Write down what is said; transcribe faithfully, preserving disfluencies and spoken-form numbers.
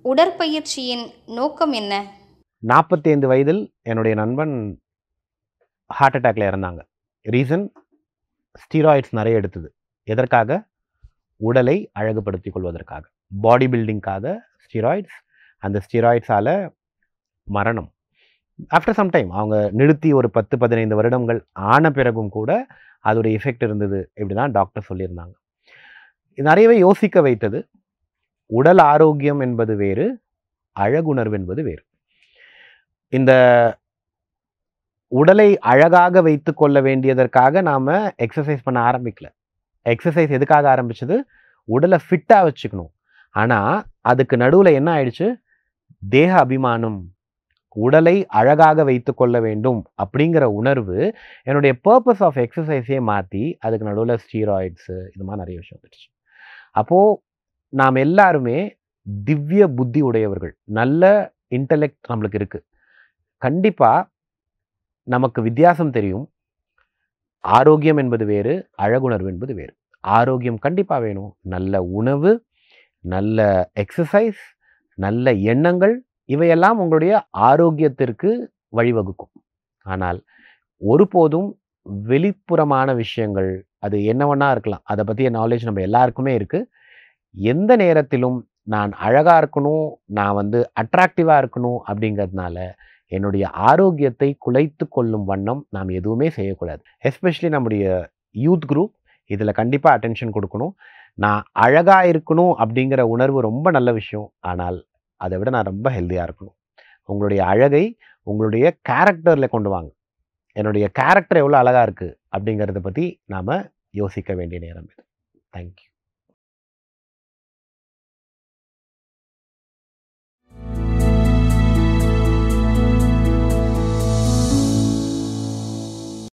உடற்பயிற்சியின் நோக்கம் என்ன? நாற்பத்தி ஐந்து வயதில் என்னுடைய நண்பன் ஹார்ட் அட்டாக்ல இறந்தாங்க. ரீசன் ஸ்டீராய்ட்ஸ் நிறைய எடுத்தது. எதற்காக? உடலை அழகுபடுத்திக் கொள்வதற்காக, பாடி பில்டிங்காக ஸ்டீராய்ட்ஸ். அந்த ஸ்டீராய்ட்ஸால மரணம். ஆஃப்டர் சம் டைம் அவங்க நிறுத்தி ஒரு பத்து பதினைந்து வருடங்கள் ஆன பிறகும் கூட அதோடைய எஃபெக்ட் இருந்தது. இப்படி தான் டாக்டர் சொல்லியிருந்தாங்க. இது நிறையவே யோசிக்க வைத்தது. உடல் ஆரோக்கியம் என்பது வேறு, அழகுணர்வு என்பது வேறு. இந்த உடலை அழகாக வைத்து கொள்ள வேண்டியதற்காக நாம் எக்ஸசைஸ் பண்ண ஆரம்பிக்கல. எக்ஸசைஸ் எதுக்காக ஆரம்பிச்சது? உடலை ஃபிட்டாக வச்சுக்கணும். ஆனால் அதுக்கு நடுவில் என்ன ஆயிடுச்சு? தேக அபிமானம், உடலை அழகாக வைத்து கொள்ள வேண்டும் அப்படிங்கிற உணர்வு என்னுடைய பர்பஸ் ஆஃப் எக்ஸசைஸே மாற்றி அதுக்கு நடுவில் ஸ்டீராய்ட்ஸு இது மாதிரி நிறைய விஷயம் வந்துடுச்சு. அப்போது நாம் எல்லாருமே திவ்ய புத்தி உடையவர்கள், நல்ல இன்டலெக்ட் நம்மளுக்கு இருக்குது. கண்டிப்பாக நமக்கு வித்தியாசம் தெரியும். ஆரோக்கியம் என்பது வேறு, அழகுணர்வு என்பது வேறு. ஆரோக்கியம் கண்டிப்பாக வேணும். நல்ல உணவு, நல்ல எக்ஸசைஸ், நல்ல எண்ணங்கள், இவையெல்லாம் உங்களுடைய ஆரோக்கியத்திற்கு வழிவகுக்கும். ஆனால் ஒருபோதும் வெளிப்புறமான விஷயங்கள், அது என்னவென்னா இருக்கலாம், அதை பற்றிய நாலேஜ் நம்ம எல்லாருக்குமே இருக்குது. எந்த நேரத்திலும் நான் அழகாக இருக்கணும், நான் வந்து அட்ராக்டிவாக இருக்கணும் அப்படிங்கிறதுனால என்னுடைய ஆரோக்கியத்தை குலைத்து கொள்ளும் வண்ணம் நாம் எதுவுமே செய்யக்கூடாது. எஸ்பெஷலி நம்முடைய யூத் குரூப் இதில் கண்டிப்பாக அட்டென்ஷன் கொடுக்கணும். நான் அழகாக இருக்கணும் அப்படிங்கிற உணர்வு ரொம்ப நல்ல விஷயம். ஆனால் அதை விட நான் ரொம்ப ஹெல்த்தியாக இருக்கணும். உங்களுடைய அழகை உங்களுடைய கேரக்டரில் கொண்டு வாங்க. என்னுடைய கேரக்டர் எவ்வளோ அழகாக இருக்குது அப்படிங்கிறத பற்றி நாம் யோசிக்க வேண்டிய நேரம் இது. தேங்க்யூ.